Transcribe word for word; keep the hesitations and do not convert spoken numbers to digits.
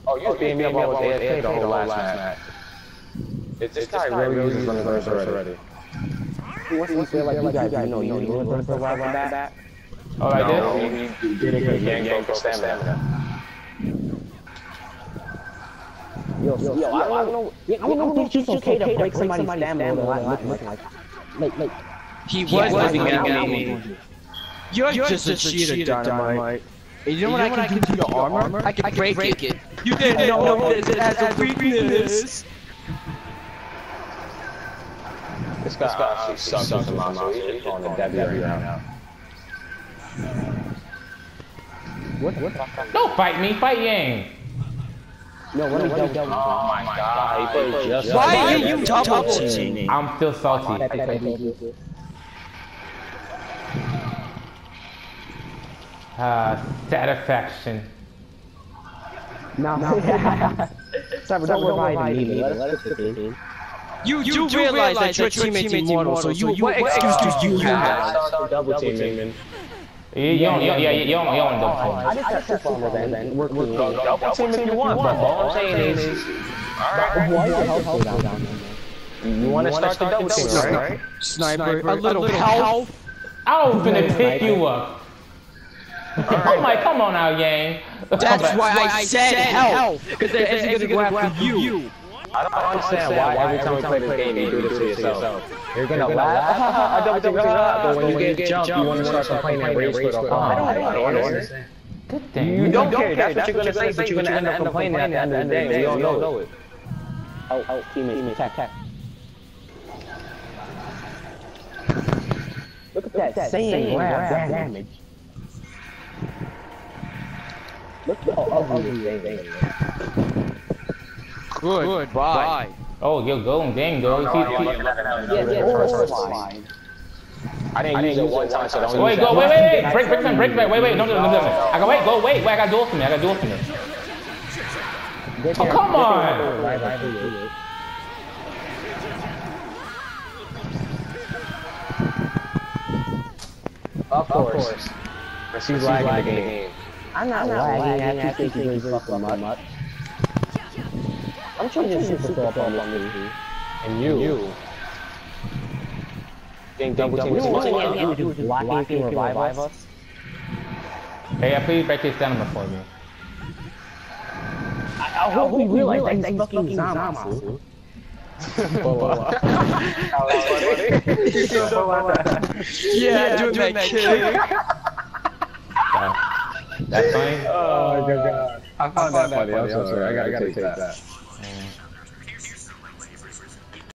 Oh, you was beating me up all with A F K the whole last match. Is this guy really uses running burst already? He wants to feel like you guys, you know, you know, burst the right back. Oh, I did? No, he did it because Yang broke for stamina. Yo, yo, yo, I don't know. I don't think it's okay to break somebody's stamina like, like, like, like. He was living at me. You're just a cheater, Dynamite. And you know what I can do to your armor? I can break it. You didn't know this as a weakness. This guy actually sucks as a monster. He's on the W right now. What? What? Don't fight me, fight Yang. No, what are you doing? Oh my god, he plays just. Why are you double cheating? I'm still salty. Uh, satisfaction. No, no. Cyber, don't revive me. Let us get the game. You do realize that your teammate's immortal, so you what excuse do you have? Double teaming. Yeah, you don't, yeah, yeah, you don't, you don't double team. I just got two farmers then. Work with Double team if you want, but all I'm saying is, alright, you want to start the double team, right? Sniper, a little health. I was gonna pick you up. Oh my, come on now, Yang. That's why I said health, because they're gonna go after you. I don't understand why every time we play this game you do this to yourself. You're gonna laugh, I double team, but when you get jumped, you want to start complaining and rage quit all the time. I don't understand. Good thing. You don't care, that's what you're gonna say, but you're gonna end up complaining at the end of the day. We all know it. Oh, oh, teammate, attack, attack. Look at that, that same grab damage. Look at how ugly they are. Good, Good bye. Oh, you're going, dang, girl. No, no, yeah, yeah, yeah, first line. I didn't use it one time, so don't wait, use go, that. wait, wait, wait, break, break, break, break, break, wait, wait, no, no, no, no, I got, wait, go, wait, wait, I got duel for me, I got duel for me. Oh, come on! Of course. But she's lagging the game. I'm not lagging, I actually think he's fucking much. I'm trying to super up on this. And you. You. Think double team is what you do, blocking to revive us. Hey, I please break his stamina for me. I hope we realize that he's fucking Zamasu. Yeah, doing that kick. That's fine. Oh my god. I found that funny, I'm sorry, I gotta take that.